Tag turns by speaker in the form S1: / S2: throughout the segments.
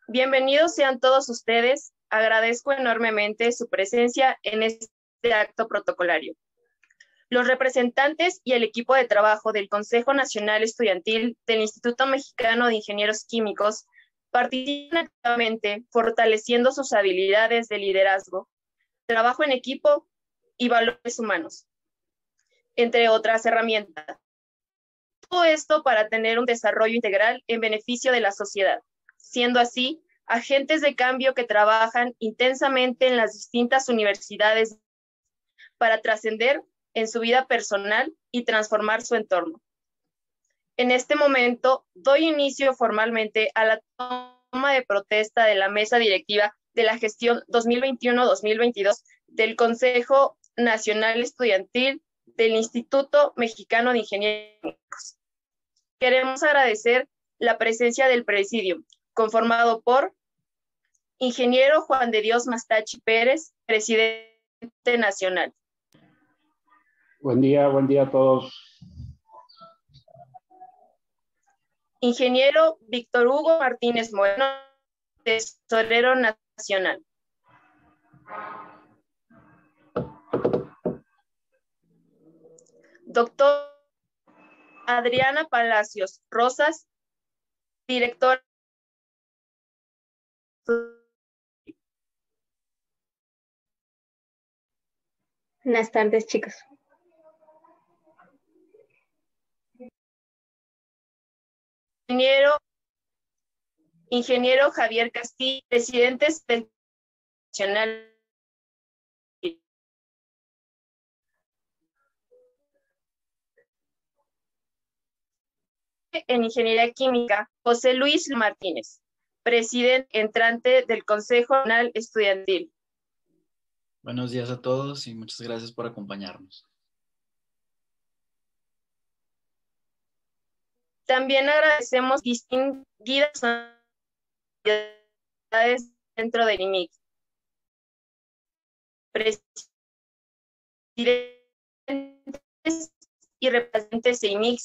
S1: Bienvenidos sean todos ustedes. Agradezco enormemente su presencia en este acto protocolario. Los representantes y el equipo de trabajo del Consejo Nacional Estudiantil del Instituto Mexicano de Ingenieros Químicos participan activamente fortaleciendo sus habilidades de liderazgo, trabajo en equipo y valores humanos, entre otras herramientas. Todo esto para tener un desarrollo integral en beneficio de la sociedad, siendo así agentes de cambio que trabajan intensamente en las distintas universidades para trascender en su vida personal y transformar su entorno. En este momento, doy inicio formalmente a la toma de protesta de la mesa directiva de la gestión 2021-2022 del Consejo Nacional Estudiantil del Instituto Mexicano de Ingenieros. Queremos agradecer la presencia del presidium, conformado por Ingeniero Juan de Dios Mastachi Pérez, presidente nacional.
S2: Buen día a todos.
S1: Ingeniero Víctor Hugo Martínez Moreno, tesorero nacional. Doctor Adriana Palacios Rosas, directora.
S3: Buenas tardes, chicos.
S1: Ingeniero Javier Castillo, presidente nacional. En Ingeniería Química, José Luis Martínez, presidente entrante del Consejo Nacional Estudiantil.
S4: Buenos días a todos y muchas gracias por acompañarnos.
S1: También agradecemos distinguidas autoridades dentro del IMIC. Presidentes y representantes de IMIC.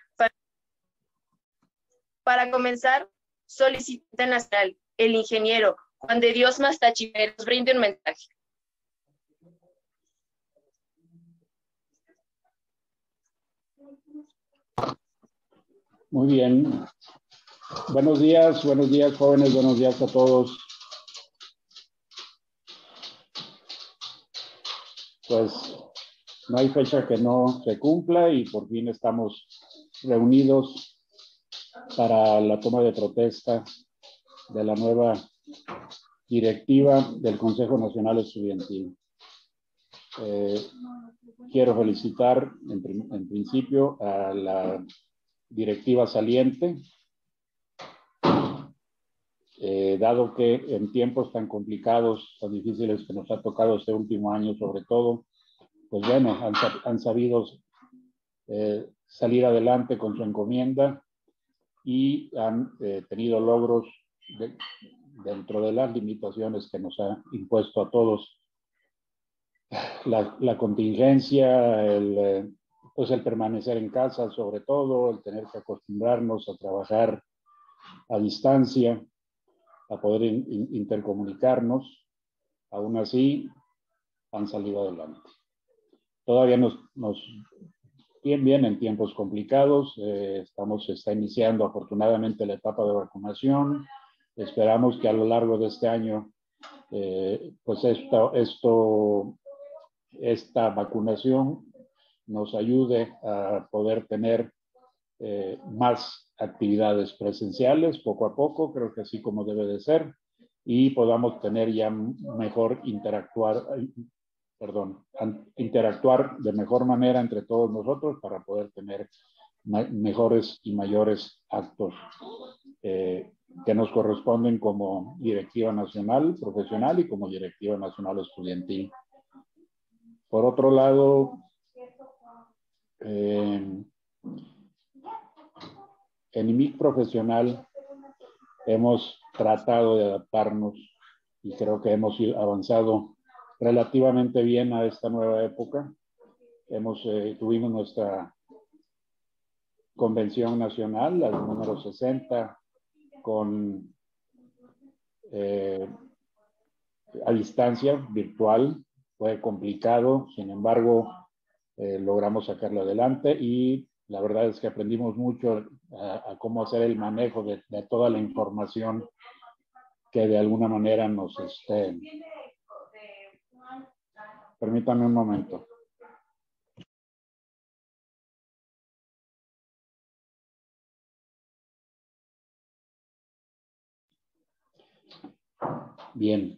S1: Para comenzar, solicita nacional, el ingeniero Juan de Dios Mastachi Pérez nos brinde un mensaje.
S2: Muy bien. Buenos días jóvenes, buenos días a todos. Pues no hay fecha que no se cumpla y por fin estamos reunidos para la toma de protesta de la nueva directiva del Consejo Nacional Estudiantil. Quiero felicitar en principio a la directiva saliente, dado que en tiempos tan complicados, tan difíciles que nos ha tocado este último año sobre todo, pues bueno, han sabido salir adelante con su encomienda y han tenido logros dentro de las limitaciones que nos ha impuesto a todos la contingencia, pues el permanecer en casa sobre todo, el tener que acostumbrarnos a trabajar a distancia, a poder intercomunicarnos. Aún así han salido adelante. Todavía nos bien en tiempos complicados, está iniciando afortunadamente la etapa de vacunación. Esperamos que a lo largo de este año pues esta vacunación nos ayude a poder tener más actividades presenciales poco a poco, creo que así como debe de ser, y podamos tener ya interactuar de mejor manera entre todos nosotros para poder tener mejores y mayores actos que nos corresponden como directiva nacional profesional y como directiva nacional estudiantil. Por otro lado, en IMIC profesional hemos tratado de adaptarnos y creo que hemos avanzado relativamente bien a esta nueva época. Tuvimos nuestra convención nacional, la número 60, con a distancia, virtual. Fue complicado, sin embargo, logramos sacarlo adelante y la verdad es que aprendimos mucho a cómo hacer el manejo de toda la información que de alguna manera nos... Permítanme un momento. Bien.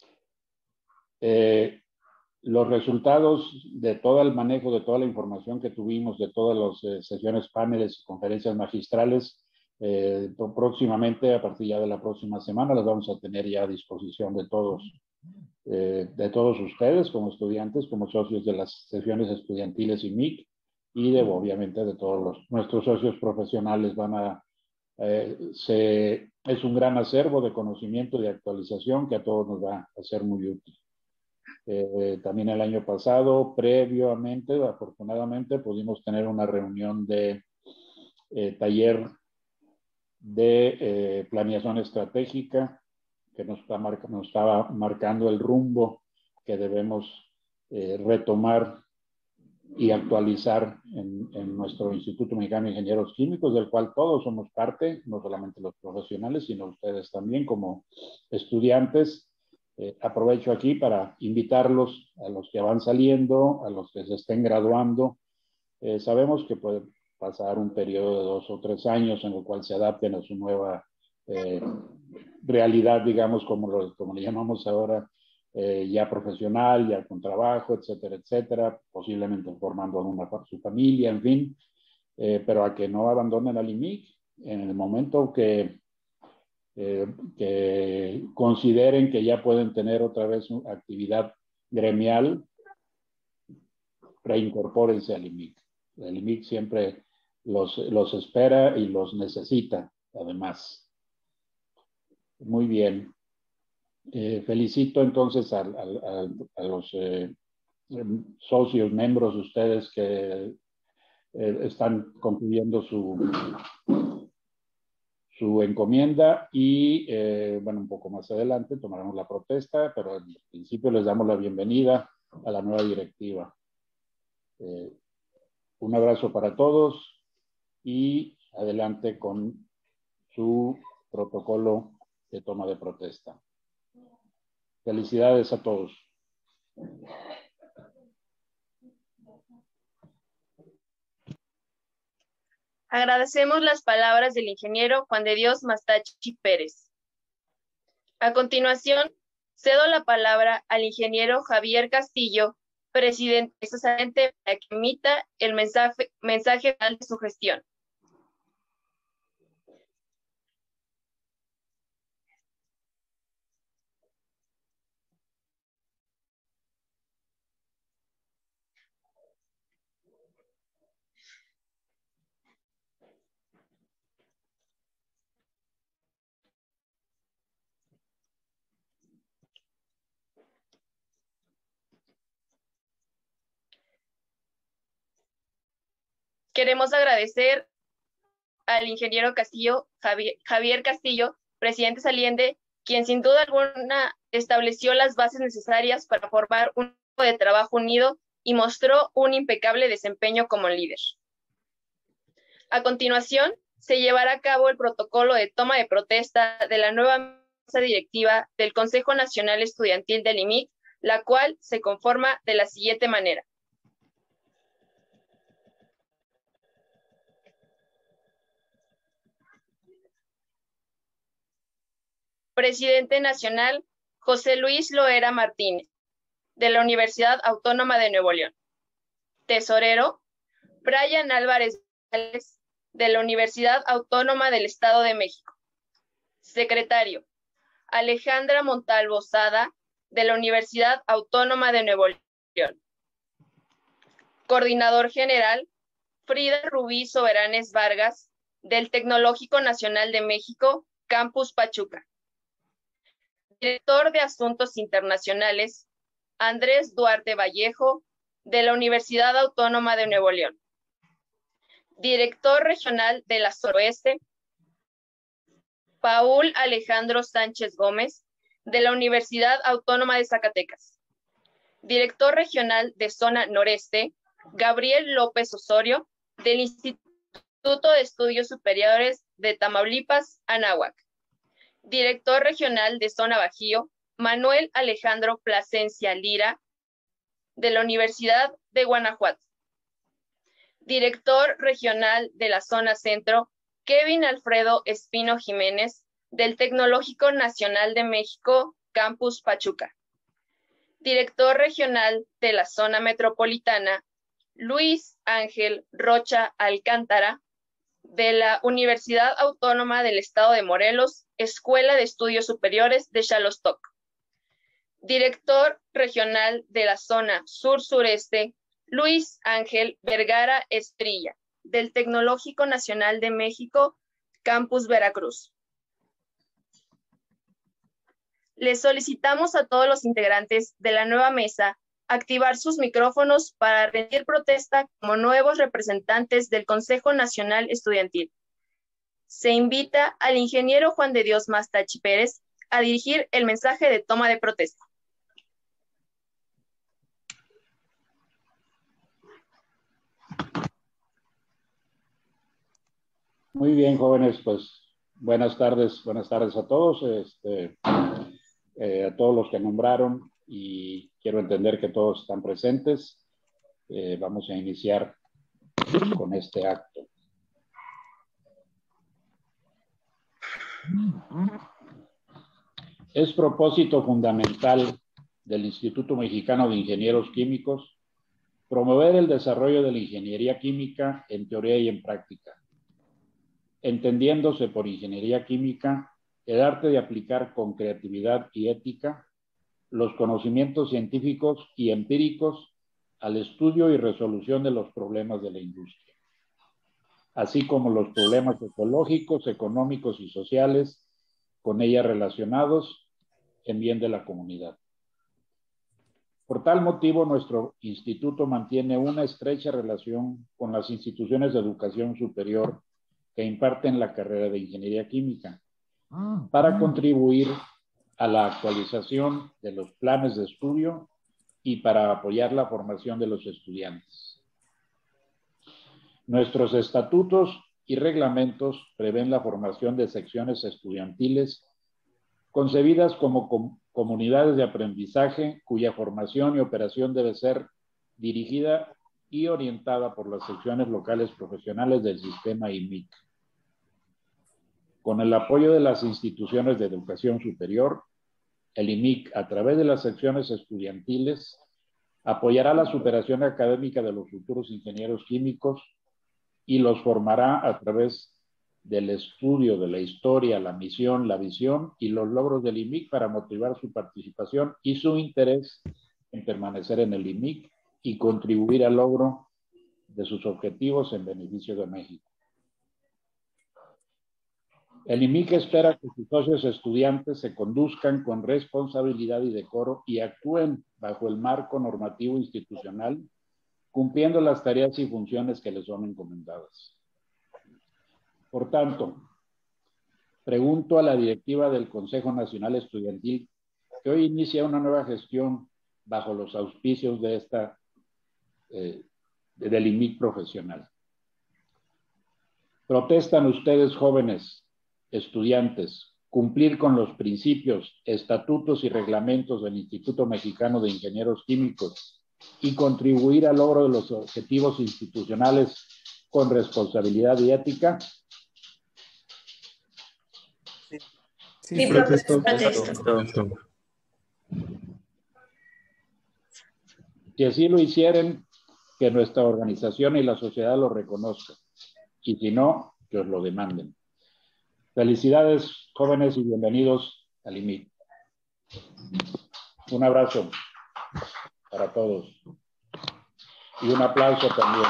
S2: Los resultados de todo el manejo de toda la información que tuvimos, de todas las sesiones, paneles y conferencias magistrales, próximamente, a partir ya de la próxima semana, las vamos a tener ya a disposición de todos ustedes como estudiantes, como socios de las sesiones estudiantiles y MIC, y obviamente de todos nuestros socios profesionales. Es un gran acervo de conocimiento y de actualización que a todos nos va a ser muy útil. También el año pasado, previamente, afortunadamente, pudimos tener una reunión de taller de planeación estratégica que nos estaba marcando el rumbo que debemos retomar y actualizar en nuestro Instituto Mexicano de Ingenieros Químicos, del cual todos somos parte, no solamente los profesionales, sino ustedes también como estudiantes. Aprovecho aquí para invitarlos a los que van saliendo, a los que se estén graduando. Sabemos que puede pasar un periodo de 2 o 3 años en el cual se adapten a su nueva realidad, digamos, como le llamamos ahora, ya profesional, ya con trabajo, etcétera, etcétera, posiblemente formando su familia, en fin, pero a que no abandonen al IMIC en el momento que consideren que ya pueden tener otra vez una actividad gremial, reincorpórense al IMIC. El IMIC siempre los espera y los necesita, además. Muy bien. Felicito entonces a los socios, miembros de ustedes que están concluyendo su encomienda y, bueno, un poco más adelante tomaremos la protesta, pero al principio les damos la bienvenida a la nueva directiva. Un abrazo para todos y adelante con su protocolo de toma de protesta. Felicidades a todos.
S1: Agradecemos las palabras del ingeniero Juan de Dios Mastachi Pérez. A continuación, cedo la palabra al ingeniero Javier Castillo, presidente para que emita el mensaje final de su gestión. Queremos agradecer al ingeniero Castillo, Javier Castillo, presidente saliente, quien sin duda alguna estableció las bases necesarias para formar un equipo de trabajo unido y mostró un impecable desempeño como líder. A continuación, se llevará a cabo el protocolo de toma de protesta de la nueva mesa directiva del Consejo Nacional Estudiantil del IMIC, la cual se conforma de la siguiente manera. Presidente nacional, José Luis Loera Martínez, de la Universidad Autónoma de Nuevo León. Tesorero, Brian Álvarez, de la Universidad Autónoma del Estado de México. Secretario, Alejandra Montalvo Sada, de la Universidad Autónoma de Nuevo León. Coordinador general, Frida Rubí Soberanes Vargas, del Tecnológico Nacional de México, Campus Pachuca. Director de Asuntos Internacionales, Andrés Duarte Vallejo, de la Universidad Autónoma de Nuevo León. Director Regional de la Suroeste, Paul Alejandro Sánchez Gómez, de la Universidad Autónoma de Zacatecas. Director regional de Zona Noreste, Gabriel López Osorio, del Instituto de Estudios Superiores de Tamaulipas, Anáhuac. Director regional de Zona Bajío, Manuel Alejandro Plasencia Lira, de la Universidad de Guanajuato. Director regional de la Zona Centro, Kevin Alfredo Espino Jiménez, del Tecnológico Nacional de México, Campus Pachuca. Director regional de la Zona Metropolitana, Luis Ángel Rocha Alcántara, de la Universidad Autónoma del Estado de Morelos, Escuela de Estudios Superiores de Xalostoc. Director regional de la Zona Sur-Sureste, Luis Ángel Vergara Estrilla, del Tecnológico Nacional de México, Campus Veracruz. Les solicitamos a todos los integrantes de la nueva mesa activar sus micrófonos para rendir protesta como nuevos representantes del Consejo Nacional Estudiantil. Se invita al ingeniero Juan de Dios Mastachi Pérez a dirigir el mensaje de toma de protesta.
S2: Muy bien, jóvenes, pues buenas tardes a todos, a todos los que nombraron, y quiero entender que todos están presentes. Vamos a iniciar con este acto. Es propósito fundamental del Instituto Mexicano de Ingenieros Químicos promover el desarrollo de la ingeniería química en teoría y en práctica, entendiéndose por ingeniería química el arte de aplicar con creatividad y ética los conocimientos científicos y empíricos al estudio y resolución de los problemas de la industria, así como los problemas ecológicos, económicos y sociales con ella relacionados en bien de la comunidad. Por tal motivo, nuestro instituto mantiene una estrecha relación con las instituciones de educación superior que imparten la carrera de ingeniería química para contribuir a la actualización de los planes de estudio y para apoyar la formación de los estudiantes. Nuestros estatutos y reglamentos prevén la formación de secciones estudiantiles concebidas como comunidades de aprendizaje cuya formación y operación debe ser dirigida y orientada por las secciones locales profesionales del sistema IMIC. Con el apoyo de las instituciones de educación superior, el IMIC, a través de las secciones estudiantiles, apoyará la superación académica de los futuros ingenieros químicos y los formará a través del estudio de la historia, la misión, la visión y los logros del IMIC para motivar su participación y su interés en permanecer en el IMIC y contribuir al logro de sus objetivos en beneficio de México. El IMIC espera que sus socios estudiantes se conduzcan con responsabilidad y decoro y actúen bajo el marco normativo institucional, cumpliendo las tareas y funciones que les son encomendadas. Por tanto, pregunto a la directiva del Consejo Nacional Estudiantil, que hoy inicia una nueva gestión bajo los auspicios de del IMIC profesional. ¿Protestan ustedes, jóvenes estudiantes, cumplir con los principios, estatutos y reglamentos del Instituto Mexicano de Ingenieros Químicos y contribuir al logro de los objetivos institucionales con responsabilidad y ética?
S5: Sí, protesto.
S2: Si así lo hicieren, que nuestra organización y la sociedad lo reconozcan, y si no, que os lo demanden. Felicidades, jóvenes, y bienvenidos al IMIC. Un abrazo para todos y un aplauso también.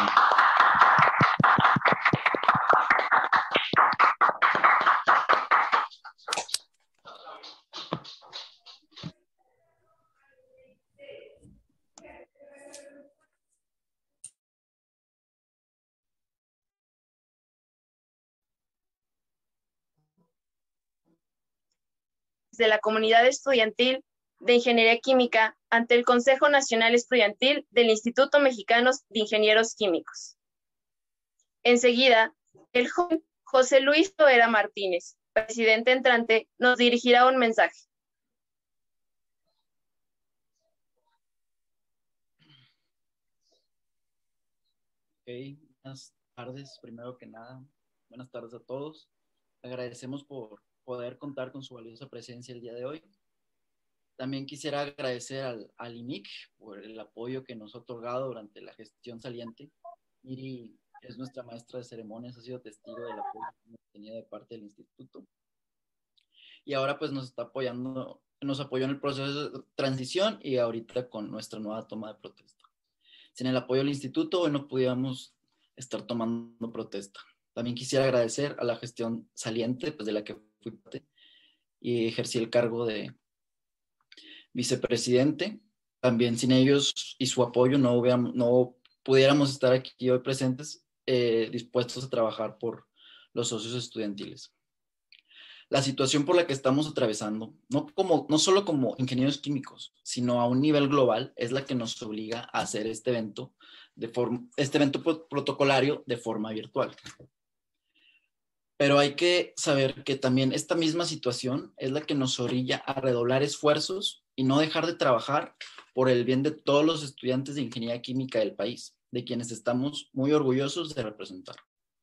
S1: de la comunidad estudiantil de Ingeniería Química ante el Consejo Nacional Estudiantil del Instituto Mexicano de Ingenieros Químicos. Enseguida, el joven José Luis Loera Martínez, presidente entrante, nos dirigirá un mensaje.
S4: Buenas tardes, primero que nada. Buenas tardes a todos. Agradecemos por poder contar con su valiosa presencia el día de hoy. También quisiera agradecer al IMIC por el apoyo que nos ha otorgado durante la gestión saliente. Miri es nuestra maestra de ceremonias, ha sido testigo del apoyo que hemos tenido de parte del instituto. Y ahora pues nos está apoyando, nos apoyó en el proceso de transición y ahorita con nuestra nueva toma de protesta. Sin el apoyo del instituto hoy no pudiéramos estar tomando protesta. También quisiera agradecer a la gestión saliente, pues de la que fui parte y ejercí el cargo de vicepresidente. También sin ellos y su apoyo no pudiéramos estar aquí hoy presentes, dispuestos a trabajar por los socios estudiantiles. La situación por la que estamos atravesando, no solo como ingenieros químicos, sino a un nivel global, es la que nos obliga a hacer este evento protocolario de forma virtual. Pero hay que saber que también esta misma situación es la que nos orilla a redoblar esfuerzos y no dejar de trabajar por el bien de todos los estudiantes de ingeniería química del país, de quienes estamos muy orgullosos de representar.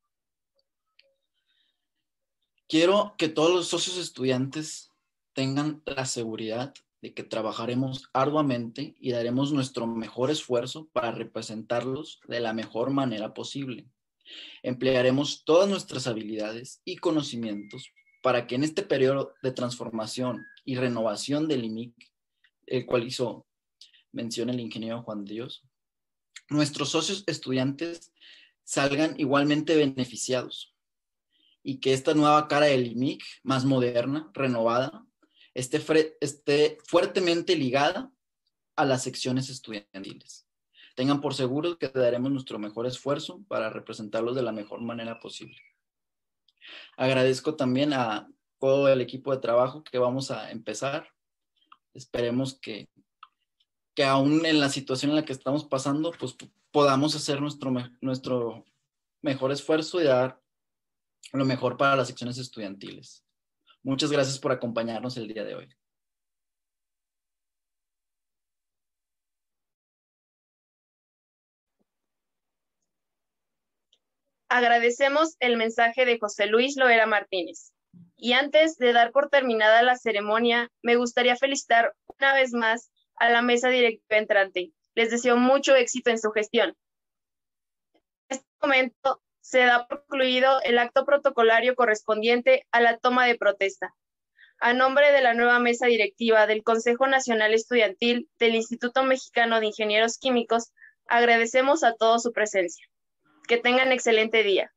S4: Quiero que todos los socios estudiantes tengan la seguridad de que trabajaremos arduamente y daremos nuestro mejor esfuerzo para representarlos de la mejor manera posible. Emplearemos todas nuestras habilidades y conocimientos para que en este periodo de transformación y renovación del IMIC, el cual hizo mención el ingeniero Juan Dios, nuestros socios estudiantes salgan igualmente beneficiados y que esta nueva cara del IMIC, más moderna, renovada, esté fuertemente ligada a las secciones estudiantiles. Tengan por seguro que daremos nuestro mejor esfuerzo para representarlos de la mejor manera posible. Agradezco también a todo el equipo de trabajo que vamos a empezar. Esperemos que aún en la situación en la que estamos pasando, pues podamos hacer nuestro mejor esfuerzo y dar lo mejor para las secciones estudiantiles. Muchas gracias por acompañarnos el día de hoy.
S1: Agradecemos el mensaje de José Luis Loera Martínez. Y antes de dar por terminada la ceremonia, me gustaría felicitar una vez más a la mesa directiva entrante. Les deseo mucho éxito en su gestión. En este momento se da por concluido el acto protocolario correspondiente a la toma de protesta. A nombre de la nueva mesa directiva del Consejo Nacional Estudiantil del Instituto Mexicano de Ingenieros Químicos, agradecemos a todos su presencia. Que tengan excelente día.